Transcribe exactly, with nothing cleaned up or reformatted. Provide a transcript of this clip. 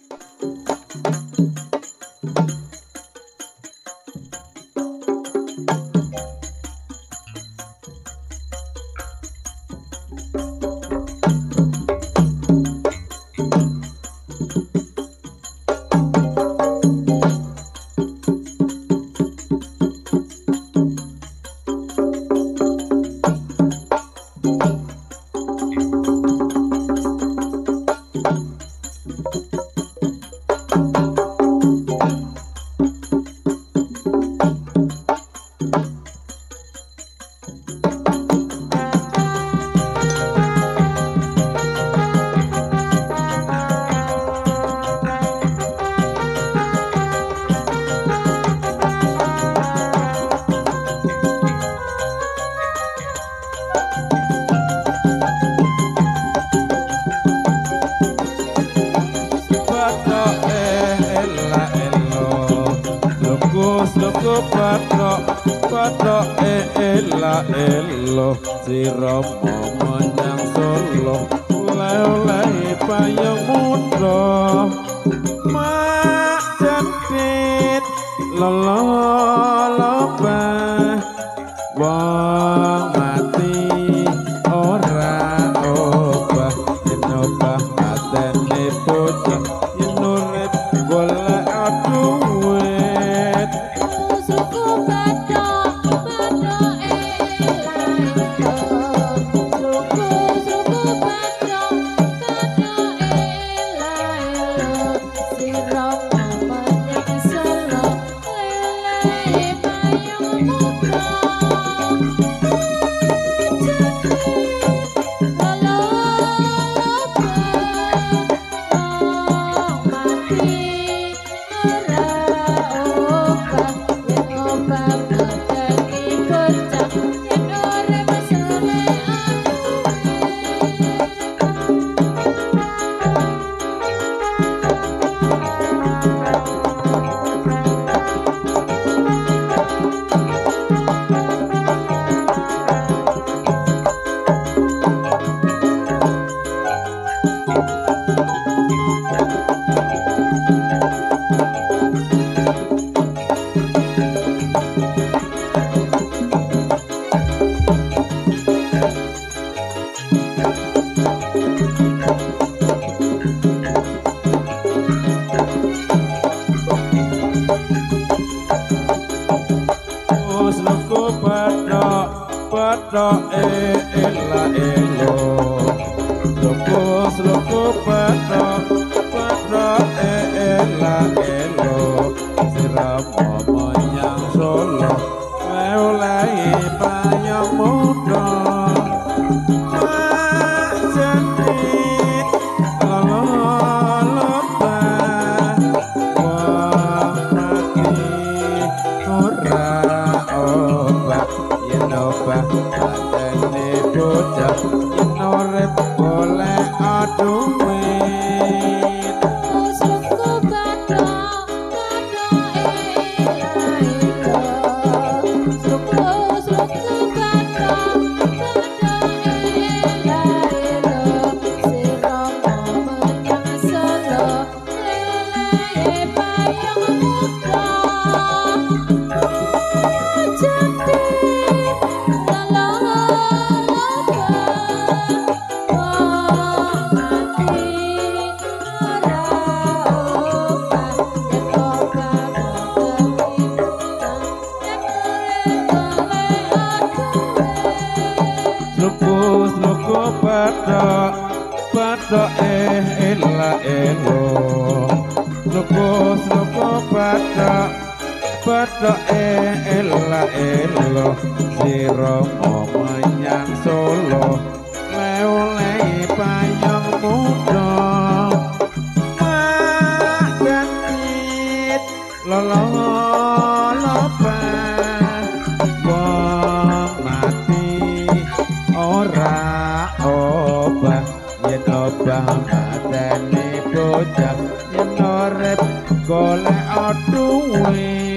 Sira menyang Solo oleh-oleh payung muda mak jadit lolo lobah wong mati ora obah yen obah matene bocah yen urip golek duit suku bathok bathok Bathok ela elo loko loko bathok bathok ela elo sira menyang Solo oleh payung muda jadit lolo lobah wong mati ora obah yen obah matene bocah yen urip golek duit suku bathok bathok suku bathok sira menyang Solo oleh payung muda Loko bathok bathok ela elo loko loko bathok bathok ela elo sira menyang Solo oleh payung muda mak jadit lolo lobah wong mati ora obah yen obah matene bocah yen urip golek duit